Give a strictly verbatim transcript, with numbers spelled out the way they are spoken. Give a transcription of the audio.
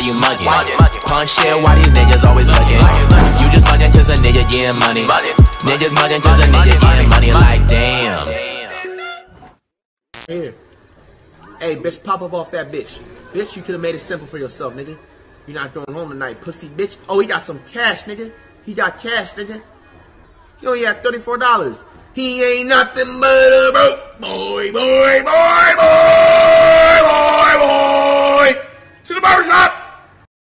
you mugging? Punch shit, why these niggas always looking? You just mugging cause a nigga getting money. Niggas mugging cause a nigga getting money. Like damn. Here. Hey, bitch, pop up off that bitch. Bitch, you could have made it simple for yourself, nigga. You're not going home tonight, pussy bitch. Oh, he got some cash, nigga. He got cash, nigga. He only had thirty-four dollars. He ain't nothing but a broke boy, boy, boy, boy, boy, boy. To the barbershop.